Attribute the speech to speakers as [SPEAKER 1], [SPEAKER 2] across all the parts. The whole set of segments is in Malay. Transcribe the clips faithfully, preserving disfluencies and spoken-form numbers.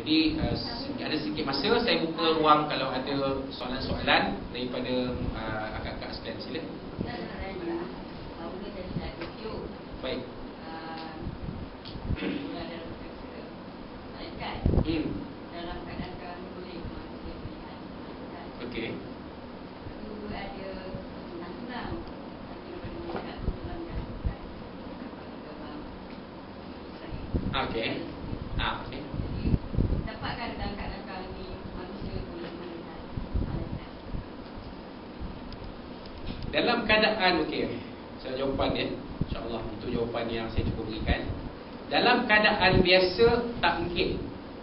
[SPEAKER 1] Jadi uh, ada sedikit masa, saya buka ruang kalau ada soalan-soalan daripada uh, akak-akak sekalian. Sila. Baik. Hmm.
[SPEAKER 2] Dalam keadaan boleh manusia melihat malaikat.
[SPEAKER 1] Okey.
[SPEAKER 2] Itu ada senang-senang nanti melihat dalam keadaan gambar.
[SPEAKER 1] Okey. Ah, okey.
[SPEAKER 2] Jadi dapatkah dalam keadaan ini manusia boleh melihat malaikat?
[SPEAKER 1] Dalam keadaan okey. Saya jawapan dia. InsyaAllah itu jawapan yang saya cuba berikan. Dalam keadaan biasa tak mungkin.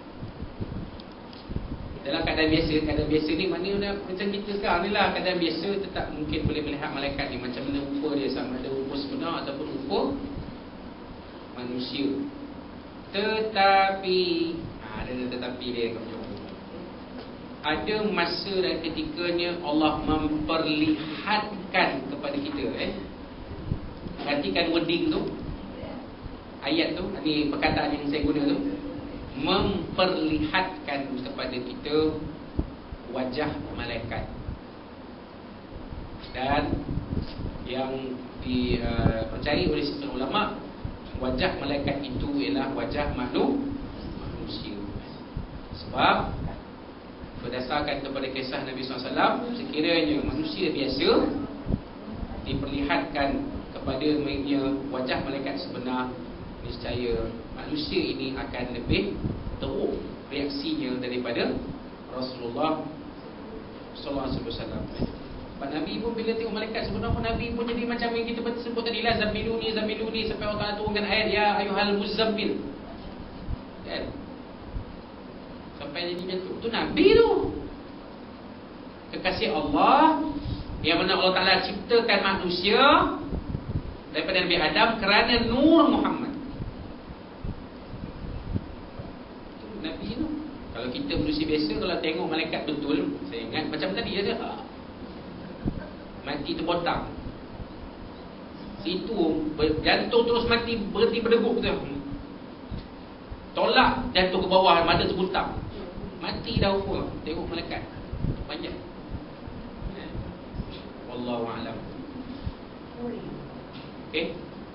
[SPEAKER 1] Dalam keadaan biasa, keadaan biasa ni maknanya macam kita sekarang ni lah. Keadaan biasa tetap mungkin boleh melihat malaikat ni. Macam mana rupa dia, sama ada rupa sebenar ataupun rupa manusia. Tetapi ha, ada tetapi dia. Ada masa dan ketikanya Allah memperlihatkan kepada kita eh. Perhatikan wording tu, ayat tu, ni perkataan yang saya guna tu, memperlihatkan kepada kita wajah malaikat. Dan yang dipercayai uh, oleh setengah ulama, wajah malaikat itu ialah wajah manusia. Sebab berdasarkan kepada kisah Nabi sallallahu alaihi wasallam, sekiranya manusia biasa diperlihatkan kepada wajah malaikat sebenar, niscaya manusia ini akan lebih teruk reaksinya daripada Rasulullah sallallahu alaihi wasallam. Pak Nabi pun bila tengok malaikat sebenar pun Nabi pun jadi macam yang kita sebut tadi lah, zamiluni zamiluni, sampai Allah Taala turunkan ayat ya ayyuhal muzammil. Kan? Sampai jadi macam tu. Tu Nabi tu. Kekasih Allah yang mana Allah Taala ciptakan manusia daripada Nabi Adam kerana nur Muhammad. Nabi tu. Kalau kita manusia biasa, kalau tengok malaikat betul, saya ingat macam tadi ada ha, mati terbotang. Situ jantung terus mati, berhenti berdegup tu. Tolak jantung ke bawah, mata terbutang. Mati dah apa? Tengok malaikat. Panjang. Eh. Wallahu a'lam. Okey.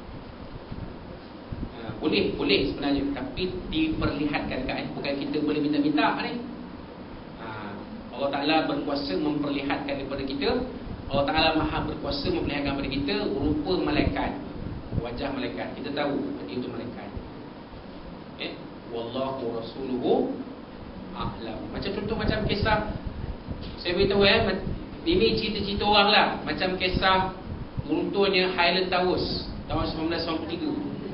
[SPEAKER 1] Ha, boleh, boleh sebenarnya, tapi diperlihatkan kan, bukan kita boleh minta-minta ni. Ha, Allah Taala berkuasa memperlihatkan kepada kita. Allah Taala Maha berkuasa memperlihatkan kepada kita rupa malaikat, wajah malaikat. Kita tahu itu malaikat. Eh, wallahu rasuluhu a'lam. Macam contoh macam kisah saya beritahu eh, ini cerita-cerita orang lah, macam kisah runtuhnya Highland Towers tahun seribu sembilan ratus sembilan puluh tiga.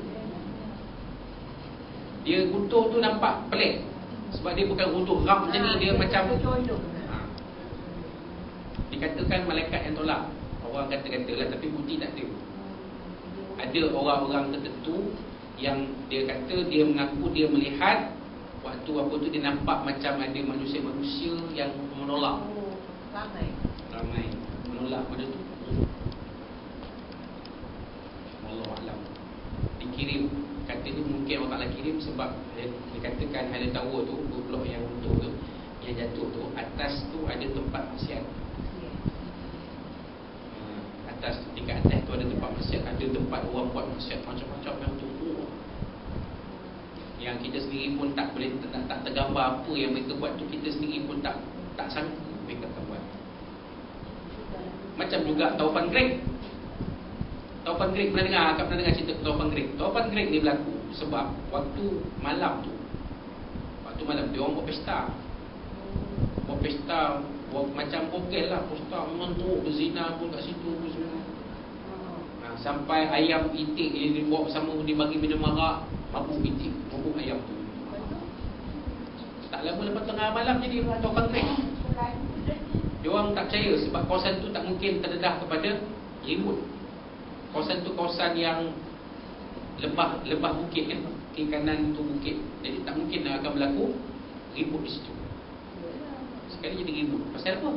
[SPEAKER 1] Dia runtuh tu nampak pelik sebab dia bukan runtuh ram macam ni, dia macam ha, dikatakan malaikat yang tolak. Orang kata-kata lah, tapi bukti tak ada. Ada orang-orang tertentu yang dia kata, dia mengaku dia melihat waktu apa tu, dia nampak macam ada manusia-manusia yang menolak.
[SPEAKER 2] Ramai
[SPEAKER 1] Ramai menolak pada tu. Wallahualam. Dikirim, katanya mungkin Allah Ta'ala kirim sebab dia, dikatakan Highland Tower tu, blok yang runtuh tu, yang jatuh tu, atas tu ada tempat maksiat. uh, Atas, dekat atas tu ada tempat maksiat, ada tempat orang buat maksiat macam-macam yang tu. Oh. Yang kita sendiri pun tak boleh, tak, tak tergambar apa yang mereka buat tu, kita sendiri pun tak tak sangka mereka akan buat. Macam juga Taufan Great. Taufan Great pernah dengar? Akak pernah dengar cerita Taufan Great? Taufan Great ni berlaku sebab waktu malam tu, waktu malam dia orang buat pesta. Buat pesta, buat macam hotel lah, pesta memang teruk, berzina pun kat situ pun semua. Nah, sampai ayam itik dia dibawa bersama, dibagi minum arak, mabuk itik, mabuk ayam tu. Tak lama lepas tengah malam jadi Taufan Great. Dia orang tak percaya sebab kawasan tu tak mungkin terdedah kepada remote. Kawasan tu kawasan yang lembah lembah bukit kan, kiri kanan tu bukit. Jadi tak mungkin akan berlaku remote di situ. Sekali jadi remote. Pasal apa?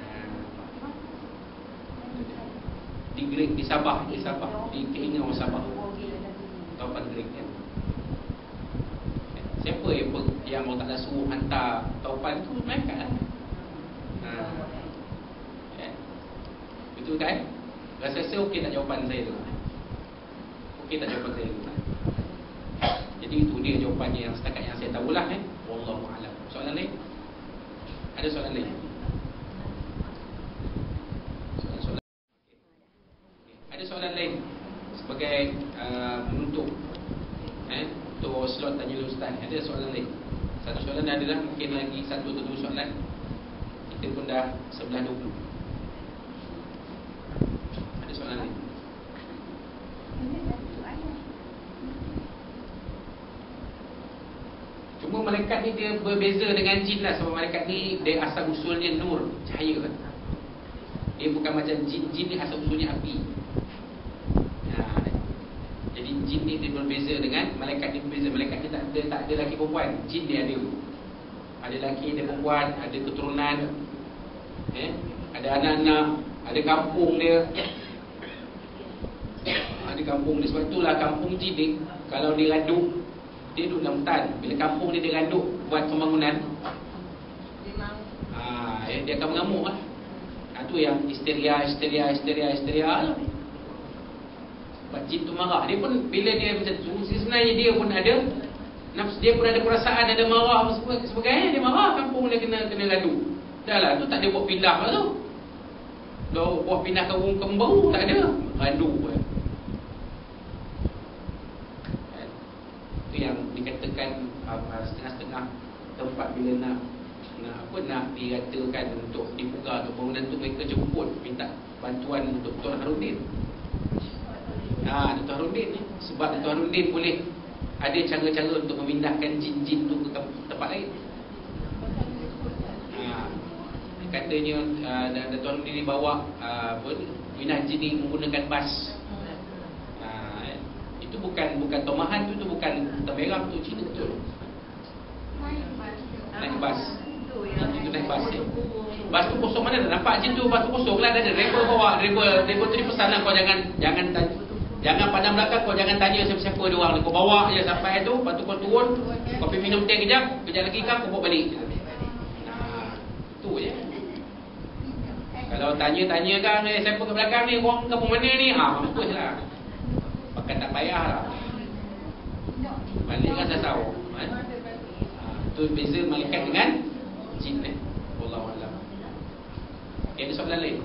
[SPEAKER 1] Di Great, di Sabah, di Sabah, di keinginan orang Sabah. Taufan Great kan. Siapa yang, yang Allah Ta'ala suruh hantar taupan tu malaikat lah. Ha. Eh? Betul kan? Rasa-rasa okey tak jawapan saya tu? Okey tak jawapan saya tu? Jadi itu dia jawapannya yang setakat yang saya tahulah eh. Wallahu a'lam. Soalan lain? Ada soalan lain? Soalan-soalan. Ada soalan lain sebagai uh, penutup eh untuk slot tanya ustaz. Ada soalan lain? Satu soalan adalah mungkin lagi satu atau dua soalan. Kita pun dah sebelas dua puluh. Ada soalan lain? Cuma malaikat ni dia berbeza dengan jin lah. Sebab malaikat ni dia asal usulnya nur, cahaya kan. Dia bukan macam jin. Jin ni asal usulnya api. Ha. Jadi jin ni dia berbeza dengan malaikat ni berbeza. Malaikat ni tak ada, tak ada lelaki perempuan. Jin dia ada. Ada lelaki, ada perempuan, ada keturunan, eh? Ada anak-anak, ada kampung dia. Ada kampung dia. Sebab itulah kampung jin ni kalau dia raduk, dia duduk dalam hutan. Bila kampung dia dia randuk buat pembangunan, ha, eh, dia akan mengamuk lah. Itu yang histeria, histeria, histeria, histeria lah. Sebab jin tu marah. Dia pun bila dia macam tu, sebenarnya dia pun ada nafsu, dia pun ada perasaan, ada marah sebagainya. Dia marah, kampung dia kena kena randuk. Dah lah, tu tak ada buat pindah lah tu. Kalau buat pindah ke kampung baru, tak ada. Randuk pun. Yang dikatakan uh, setengah-setengah tempat bila nak nak apa nak diratakan untuk dibuka atau bangunan tu, mereka jemput minta bantuan untuk Tuan Harudin. Ha, Tuan Harudin ni sebab Tuan Harudin boleh ada cara-cara untuk memindahkan jin-jin tu ke tempat lain. Ha, katanya uh, dan Tuan Harudin ni bawa uh, pindah jin ni menggunakan bas. Itu bukan bukan tomahan tu, tu bukan temerang tu, Cina betul. Naik bas. Itu naik bas ni. Bas tu kosong mana dah nampak je tu, bas tu kosong lah, ada driver bawa, driver driver tu dia pesan lah, kau jangan jangan jangan pandang belakang, kau jangan tanya siapa-siapa dia orang, kau bawa je sampai tu, lepas tu kau turun, kau pergi minum teh kejap, kejap lagi kau kau bawa balik. Nah, tu je. Kalau tanya-tanya kan eh, siapa kat belakang ni, orang kampung mana ni? Ha, mampus lah. Pakai tak payah lah. Balik kan saya tahu eh? Ha, tu beza malaikat dengan jin eh? Wallahualam. Okay, ada soalan lain?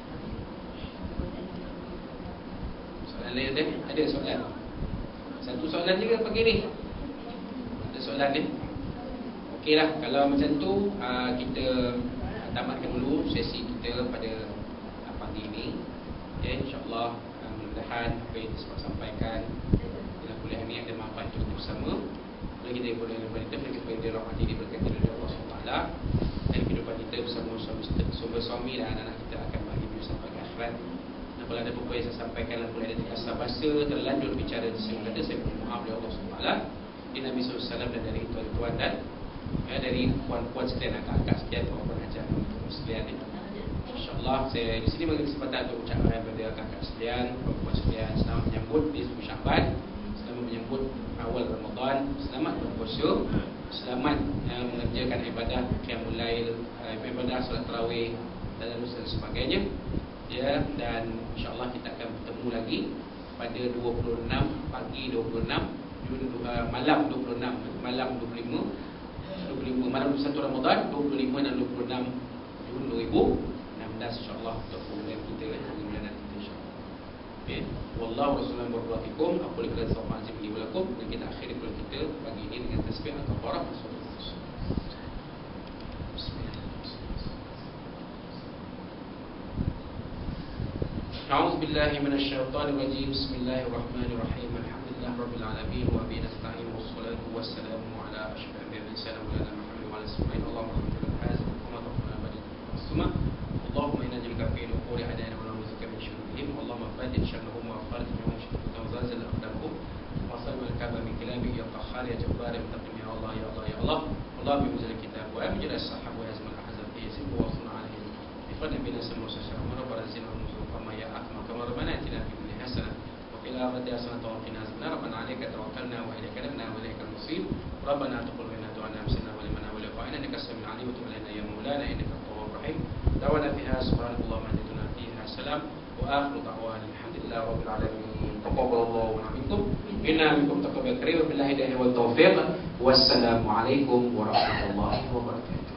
[SPEAKER 1] Soalan lain ada? Ada soalan? Satu soalan je ke pagi ni? Ada soalan ni? Okey lah, kalau macam tu uh, kita tamatkan dulu sesi kita pada uh, pagi ini. Okay, insyaAllah mudah-mudahan apa yang disebut sampaikan dalam kuliah ini ada manfaat untuk kita bersama. Boleh kita boleh daripada kita, boleh kita dirahmati, diberkati oleh Allah subhanahu wa taala, dan kehidupan kita bersama suami, suami dan anak-anak kita akan bahagia sampai ke akhirat. Dan kalau ada apa-apa yang saya sampaikan dan boleh ada terkasar bahasa terlanjur bicara di sini kata, saya mohon maaf dari Allah subhanahu wa taala, di Nabi sallallahu alaihi wasallam dan dari tuan-tuan dan ya, dari puan-puan sekalian, akak-akak sekalian, puan-puan ajar sekalian ni. InsyaAllah saya di sini bagi kesempatan untuk ucapkan kepada kakak sekalian, puan-puan sekalian, selamat menyambut di Syakban, selamat menyambut awal Ramadan, selamat berpuasa, selamat uh, mengerjakan ibadah qiyamul lail, uh, ibadah solat tarawih dan sebagainya. Ya, dan insyaAllah kita akan bertemu lagi pada dua puluh enam pagi, dua puluh enam Jun, uh, malam dua puluh enam, malam dua puluh lima, dua puluh lima malam dua puluh satu Ramadan, dua puluh lima dan dua puluh enam Jun dua ribu enam belas insyaAllah untuk program kita bulan nanti insyaAllah. Okay. Wallahu Rasulullah wabarakatuh. Aku boleh kata sama azim li walakum, dan kita akhiri kuliah kita pagi ini dengan tasbih al-kafarah. A'udzu billahi minasy syaithanir rajim. Bismillahirrahmanirrahim. Alhamdulillah rabbil alamin wa bihi nasta'in wassalatu wassalamu ala asyrafil mursalin wa ala Muhammad wa ala alihi Allahumma hamdulillah hazim wa taqabbal abadi wasma. Allahumma inna naj'aluka fi nuquri a'da'ina wa na'udzu bika min shururihim. Allahumma fadil sharrahum wa kharij minhum shururihim wa zalzal aqdamahum wa sallu al-ka'ba min kalami ya qahhar ya jabbar ya muntaqim ya Allah ya Allah ya Allah. Allah bi muzil kitab wa amjad as-sahab wa yazmal ahzab yasib wa sunna alayhi bi fadl bin asma wa sallallahu wa barazina wa nuzul kama ya akma kama rabbana atina fi kulli hasanah wa إلى آخرة حسنة وقنا عذاب النار. ربنا عليك توكلنا وإليك نبنا وإليك المصير. ربنا تقبل منا دعاءنا بسرنا ولمنا ولقائنا إنك السميع العليم وتب علينا يا مولانا إنك التواب الرحيم. دعوانا فيها سبحانك اللهم وبحمدك فيها سلام وآخر دعوانا الحمد لله رب العالمين. تقبل الله منا منكم إنا منكم تقبل كريم بالله الهداية والتوفيق. والسلام عليكم ورحمة الله وبركاته.